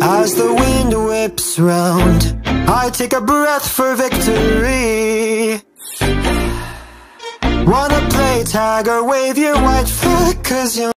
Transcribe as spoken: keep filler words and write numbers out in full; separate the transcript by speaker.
Speaker 1: as the wind whips round. I take a breath for victory. Wanna play tag or wave your white flag, 'cause you're